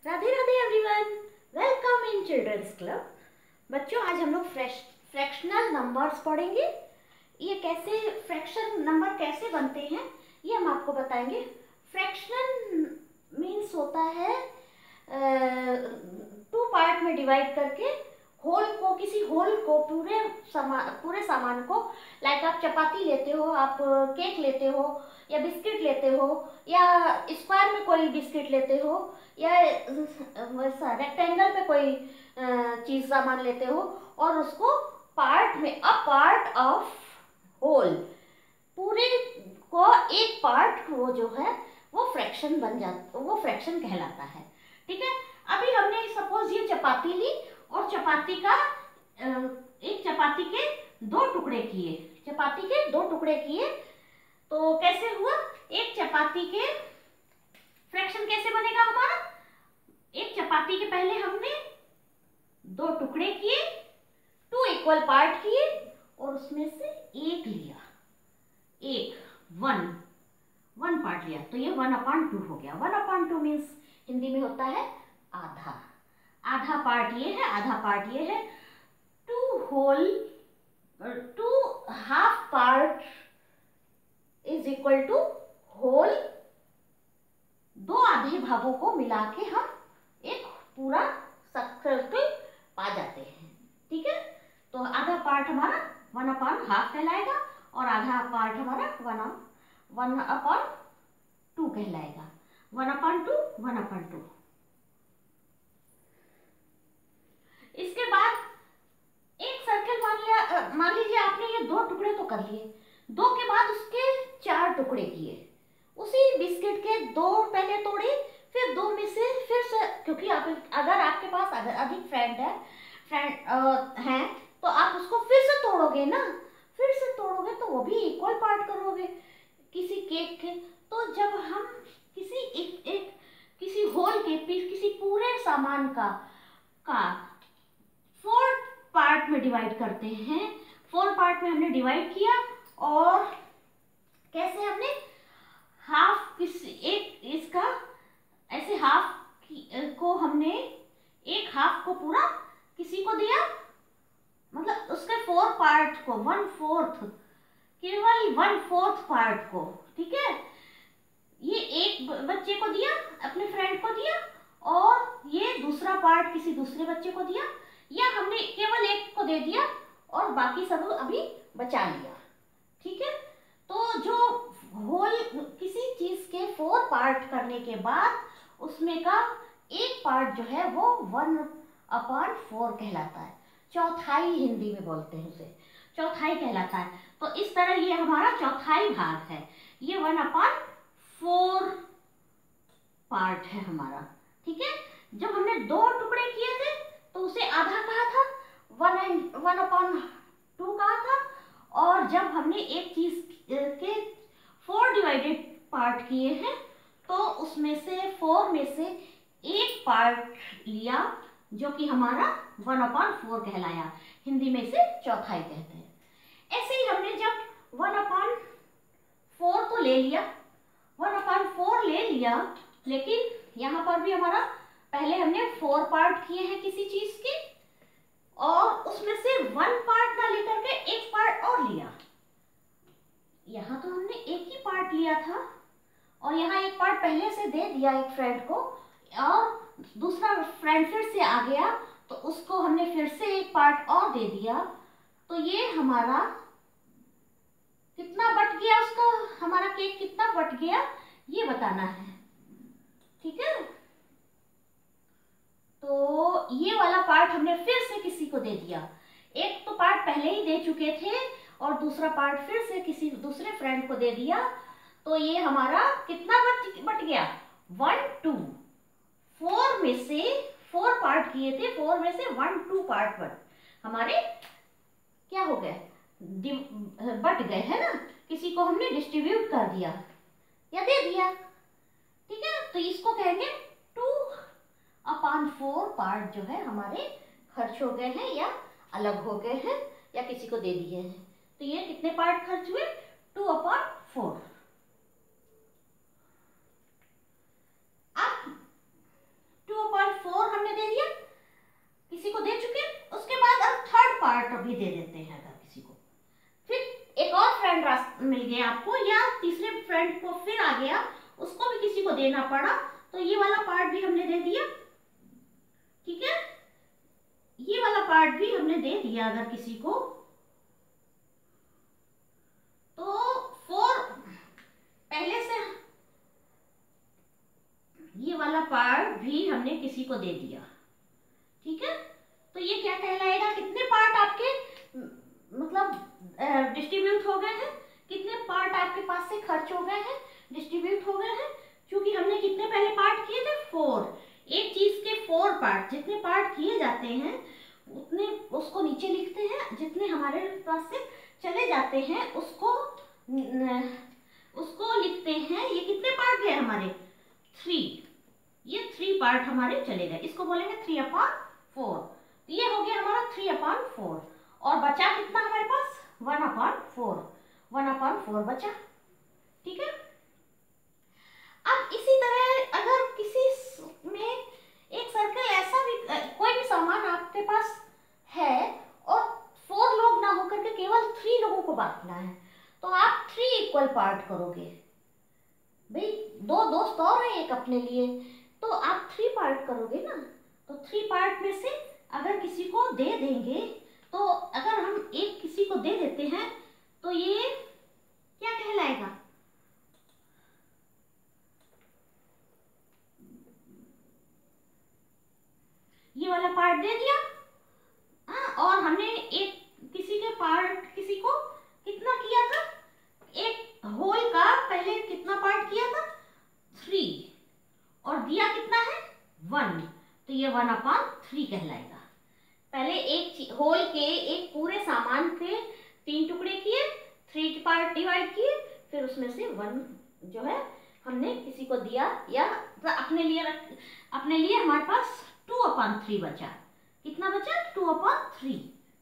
Radhe Radhe everyone, welcome in children's club. बच्चों, आज हम लोग फ्रैक्शनल नंबर्स पढ़ेंगे। ये कैसे फ्रैक्शन नंबर कैसे बनते हैं ये हम आपको बताएंगे। फ्रैक्शनल मीन्स होता है टू पार्ट में डिवाइड करके किसी होल को पूरे सामान को, लाइक आप चपाती लेते हो, आप केक लेते हो या बिस्किट लेते हो या स्क्वायर में कोई बिस्किट लेते हो या वैसा रेक्टेंगल में कोई चीज सामान लेते हो और उसको पार्ट में अ पार्ट ऑफ होल पूरे को एक पार्ट वो जो है वो फ्रैक्शन बन जाता, वो फ्रैक्शन कहलाता है। ठीक है, अभी हमने सपोज ये चपाती ली और एक चपाती के दो टुकड़े किए, तो कैसे हुआ? एक चपाती के फ्रैक्शन कैसे बनेगा हमारा? एक चपाती के पहले हमने दो टुकड़े किए, टू इक्वल पार्ट किए और उसमें से एक लिया, वन पार्ट लिया, तो ये 1/2 हो गया। 1/2 मीन्स हिंदी में होता है आधा पार्ट ये है, आधा पार्ट ये है। Two half part is equal to whole. दो आधे भागों को मिला के हम एक पूरा सर्कल पा जाते हैं। ठीक है, तो आधा पार्ट हमारा 1/2 कहलाएगा और आधा पार्ट हमारा 1/2 कहलाएगा। 1/2। इसके बाद एक सर्कल मान लीजिए आपने ये दो टुकड़े तो कर लिए, दो के बाद उसके 4 टुकड़े किए। उसी बिस्किट के दो पहले तोड़े, फिर दो में से फिर से, क्योंकि अगर आपके पास अधिक फ्रेंड हैं तो आप उसको फिर से तोड़ोगे ना, फिर से तोड़ोगे तो वो भी इक्वल पार्ट करोगे किसी केक के। तो जब हम किसी होल के पीस, किसी पूरे सामान का 4 पार्ट में डिवाइड करते हैं, 4 पार्ट में हमने डिवाइड किया और कैसे हमने इसका ऐसे को हमने एक हाफ को पूरा किसी को दिया, मतलब उसके 4 पार्ट को 1/4, केवल 1/4 पार्ट को। ठीक है, ये एक बच्चे को दिया, अपने फ्रेंड को दिया, और ये दूसरा पार्ट किसी दूसरे बच्चे को दिया, या हमने केवल एक को दे दिया और बाकी सब अभी बचा लिया। ठीक है, तो जो होल किसी चीज के 4 पार्ट करने के बाद उसमें का एक पार्ट जो है वो 1/4 कहलाता है। चौथाई हिंदी में बोलते हैं उसे, चौथाई कहलाता है। तो इस तरह ये हमारा चौथाई भाग है, ये 1/4 पार्ट है हमारा। ठीक है, जब हमने दो टुकड़े किए थे तो उसे आधा कहा था, 1/2 कहा था, और जब हमने एक चीज के 4 डिवाइडेड पार्ट किए हैं तो उसमें से 4 में से एक पार्ट लिया जो कि हमारा 1/4 कहलाया। हिंदी में इसे चौथाई कहते हैं। ऐसे ही हमने जब 1/4 तो ले लिया, 1/4 ले लिया, लेकिन यहाँ पर भी हमारा पहले हमने 4 पार्ट किए हैं किसी चीज के, और उसमें से 1 पार्ट ना लेकर के एक पार्ट और लिया। यहाँ तो हमने एक ही पार्ट लिया था और यहाँ एक पार्ट पहले से दे दिया एक फ्रेंड को, और दूसरा फ्रेंड फिर से आ गया तो उसको हमने फिर से एक पार्ट और दे दिया। तो ये हमारा कितना बट गया, उसका हमारा केक कितना बट गया ये बताना है। ठीक है, तो ये वाला पार्ट हमने फिर से किसी को दे दिया। एक तो पार्ट पहले ही दे चुके थे और दूसरा पार्ट फिर से किसी दूसरे फ्रेंड को दे दिया, तो ये हमारा कितना बट गया? 1/2। 4 में से 4 पार्ट किए थे, 4 में से 1/2 पार्ट हमारे क्या हो गए? बट गए, है ना। किसी को हमने डिस्ट्रीब्यूट कर दिया या दे दिया। ठीक है, तो इसको कहेंगे 2/4 पार्ट जो है हमारे खर्च हो गए हैं या अलग हो गए हैं या किसी को दे दिए हैं। तो ये कितने पार्ट खर्च हुए? 2/4। अब 2/4 भी दे देते हैं अगर किसी को। फिर एक और फ्रेंड मिल गया आपको, या तीसरे फ्रेंड को फिर आ गया, उसको भी किसी को देना पड़ा, तो ये वाला पार्ट भी हमने दे दिया। ठीक है, ये वाला पार्ट भी हमने दे दिया अगर किसी को, तो 4 पहले से ये वाला पार्ट भी हमने किसी को दे दिया। ठीक है, तो ये क्या कहलाएगा, कितने पार्ट आपके मतलब डिस्ट्रीब्यूट हो गए हैं, कितने पार्ट आपके पास से खर्च हो गए हैं, डिस्ट्रीब्यूट हो गए हैं। क्योंकि हमने कितने पहले पार्ट किए थे, 4। एक चीज के 4 पार्ट, जितने पार्ट किए जाते हैं उतने उसको नीचे लिखते हैं, जितने हमारे पास से चले जाते हैं उसको लिखते हैं। ये कितने पार्ट गए हमारे, 3। ये 3 पार्ट हमारे चले गए, इसको बोलेंगे 3/4। ये हो गया हमारा 3/4, और बचा कितना हमारे पास, 1/4। 1/4 बचा। ठीक है, अब इसी तरह अगर किसी में एक सर्कल ऐसा भी, कोई भी सामान आपके पास है और 4 लोग ना होकर के केवल 3 लोगों को बांटना है, तो आप 3 इक्वल पार्ट करोगे। भाई 2 दोस्त और हैं एक अपने लिए, तो आप 3 पार्ट करोगे ना। तो 3 पार्ट में से अगर किसी को दे देंगे, तो अगर हम एक किसी को दे देते हैं तो ये क्या कहलाएगा, ये वाला पार्ट दे दिया। हाँ, और हमने एक किसी के पार्ट, किसी को कितना किया था, एक होल का पहले कितना पार्ट किया था, 3, और दिया कितना है, 1, तो ये 1/3 कहलाएगा। पहले एक होल के, एक पूरे सामान के 3 टुकड़े किए, 3 पार्ट डिवाइड किए, फिर उसमें से 1 जो है हमने किसी को दिया, या अपने लिए हमारे पास 2/3 बचा। कितना बचा, 2/3।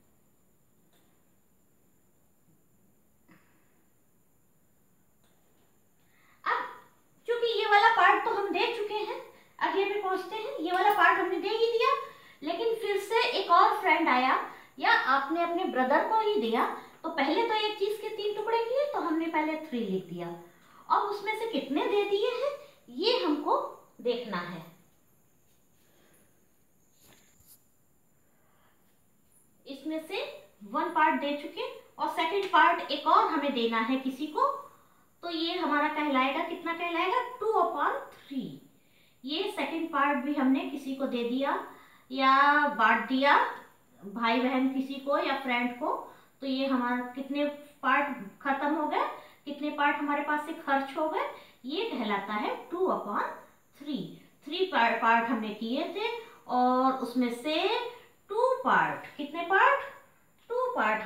अब चूंकि ये वाला पार्ट तो हम दे चुके हैं, अगले पे पहुंचते हैं। ये वाला पार्ट हमने दे ही दिया, लेकिन फिर से एक और फ्रेंड आया, या आपने अपने ब्रदर को ही दिया, तो पहले तो एक चीज के 3 टुकड़े किए, तो हमने पहले 3 लिख दिया। अब उसमें से कितने दे दिए हैं ये हमको देखना है। इसमें से 1 पार्ट दे चुके, और सेकंड पार्ट एक और हमें देना है किसी को, तो ये हमारा कहलाएगा, कितना कहलाएगा, 2/3। ये सेकंड पार्ट भी हमने किसी को दे दिया या बांट दिया, भाई बहन किसी को या फ्रेंड को, तो ये हमारा कितने पार्ट खत्म हो गए, कितने पार्ट हमारे पास से खर्च हो गए, ये कहलाता है 2/3। 3 पार्ट हमने किए थे, और उसमें से 2 पार्ट, कितने पार्ट, 2 पार्ट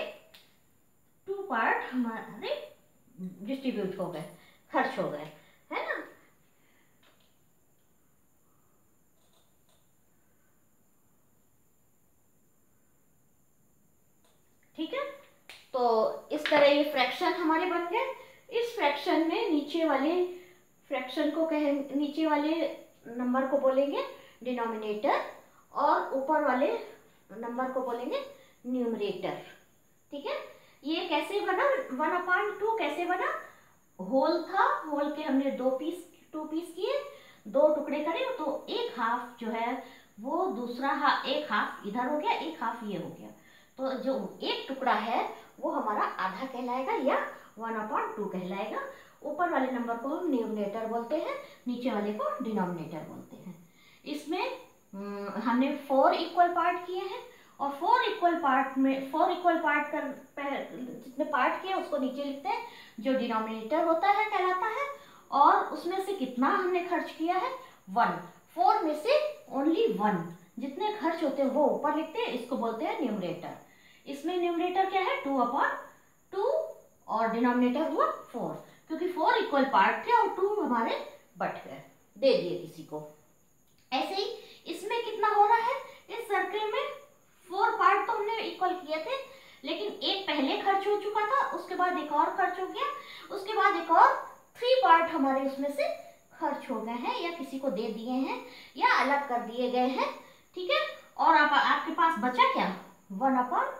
हमारे डिस्ट्रीब्यूट हो गए, खर्च हो गए, है ना। ठीक है, तो इस तरह ये फ्रैक्शन हमारे बन गए। इस फ्रैक्शन में नीचे वाले फ्रैक्शन को नीचे वाले नंबर को बोलेंगे डिनोमिनेटर, और ऊपर वाले नंबर को बोलेंगे न्यूमरेटर। ठीक है, ये कैसे बना, 1/2 कैसे बना, होल था, होल के हमने 2 पीस किए, 2 टुकड़े करे, तो एक हाफ जो है वो दूसरा एक हाफ इधर हो गया, एक हाफ ये हो गया, तो जो एक टुकड़ा है वो हमारा आधा कहलाएगा, या 1/2 कहलाएगा। ऊपर वाले नंबर को हम न्यूमरेटर बोलते हैं, नीचे वाले को डिनोमिनेटर बोलते हैं। इसमें हमने 4 इक्वल पार्ट किए हैं, और 4 इक्वल पार्ट कर जितने पार्ट किए उसको नीचे लिखते हैं, जो डिनोमिनेटर होता है कहलाता है, और उसमें से कितना हमने खर्च किया है, 1। 4 में से ओनली 1 जितने खर्च होते हैं वो ऊपर लिखते हैं, इसको बोलते हैं न्यूमरेटर। इसमें न्यूमरेटर क्या है, 2/2, और डिनोमिनेटर हुआ 4, क्योंकि 4 इक्वल पार्ट थे और 2 हमारे बट गए, दे दिए किसी को। ऐसे ही इसमें कितना हो रहा है, इस सर्कल में 4 पार्ट तो हमने इक्वल किए थे, लेकिन एक पहले खर्च हो चुका था, उसके बाद एक और खर्च हो गया, उसके बाद एक और 3 पार्ट हमारे उसमें से खर्च हो गए हैं, या किसी को दे दिए हैं, या अलग कर दिए गए हैं। ठीक है, और आपके पास बचा क्या, 1/4।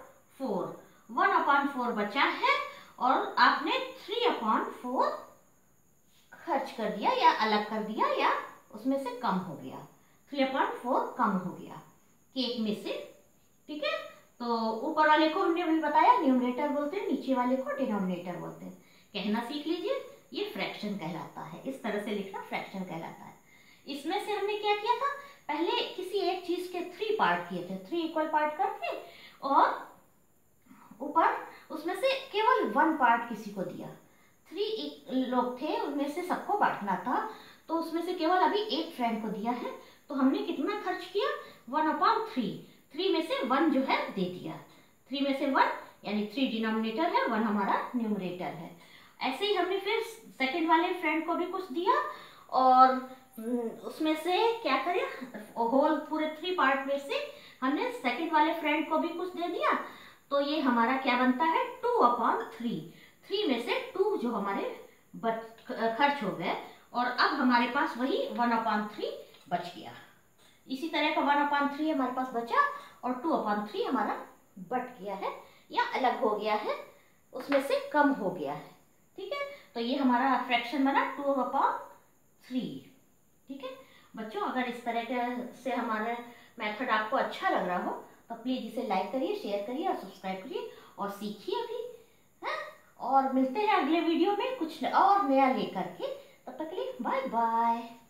1/4 बचा है और आपने 3/4 खर्च कर दिया या अलग कर दिया या उसमें से कम हो गया, 3/4 कम हो गया केक में से। ठीक है, तो ऊपर वाले को हमने भी बताया न्यूमरेटर बोलते हैं, नीचे वाले को डिनोमिनेटर बोलते हैं। कहना सीख लीजिए, ये फ्रैक्शन कहलाता है, इस तरह से लिखना फ्रैक्शन कहलाता है। इसमें से हमने क्या किया था, पहले किसी एक चीज के 3 पार्ट किए थे, 3 इक्वल पार्ट करके, और ऊपर उसमें से केवल 1 पार्ट किसी को दिया। 3 लोग थे, उनमें से सबको बांटना था, तो उसमें से केवल अभी एक फ्रेंड को दिया है, तो हमने कितना खर्च किया, 1/3। 3 में से 1 जो है दे दिया, 3 में से 1 यानी 3 डिनोमिनेटर है, 1 हमारा न्यूमरेटर है। ऐसे ही हमने फिर सेकंड वाले फ्रेंड को भी कुछ दिया और उसमें से क्या करें, होल पूरे 3 पार्ट में से हमने सेकंड वाले फ्रेंड को भी कुछ दे दिया, तो ये हमारा क्या बनता है, 2/3। 3 में से 2 जो हमारे खर्च हो गए, और अब हमारे पास वही 1/3 बच गया। इसी तरह का 1/3 हमारे पास बचा और 2/3 हमारा बट गया है या अलग हो गया है, उसमें से कम हो गया है। ठीक है, तो ये हमारा फ्रैक्शन बना 2/3। ठीक है बच्चों, अगर इस तरह के से हमारा मेथड आपको अच्छा लग रहा हो तो प्लीज इसे लाइक करिए, शेयर करिए और सब्सक्राइब करिए और सीखिए भी, है। और मिलते हैं अगले वीडियो में कुछ और नया लेकर के, तब तक के लिए बाय बाय।